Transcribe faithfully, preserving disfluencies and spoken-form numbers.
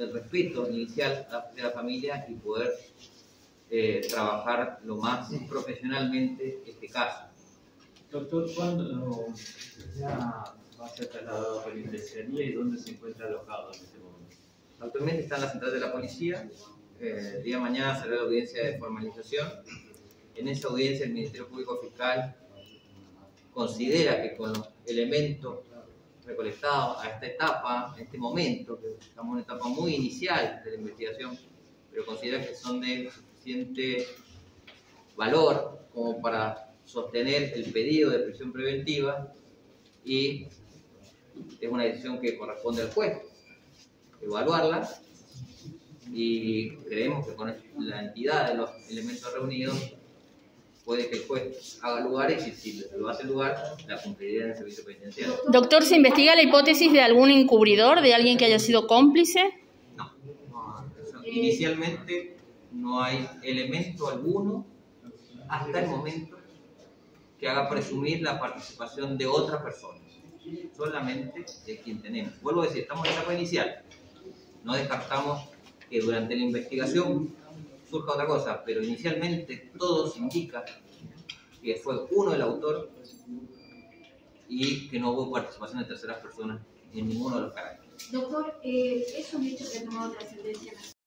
el respeto inicial de la familia y poder eh, trabajar lo más profesionalmente este caso. Doctor, ¿cuándo ya va a ser trasladado a penitenciaría y dónde se encuentra alojado en este momento? Actualmente está en la central de la policía. Eh, el día de mañana será la audiencia de formalización. En esa audiencia el Ministerio Público Fiscal considera que con los elementos recolectados a esta etapa, en este momento, que estamos en una etapa muy inicial de la investigación, pero considera que son de suficiente valor como para sostener el pedido de prisión preventiva, y es una decisión que corresponde al juez evaluarla, y creemos que con la entidad de los elementos reunidos puede que el juez haga lugar, y si, si lo hace lugar, la cumpliría en el servicio penitenciario. Doctor, ¿se investiga la hipótesis de algún encubridor, de alguien que haya sido cómplice? No, no, no. Inicialmente no hay elemento alguno hasta el momento que haga presumir la participación de otra persona, solamente de quien tenemos. Vuelvo a decir, estamos en etapa inicial, no descartamos que durante la investigación surja otra cosa, pero inicialmente todo se indica que fue uno el autor y que no hubo participación de terceras personas en ninguno de los caracteres. Doctor, eh, ¿es un hecho que ha tomado trascendencia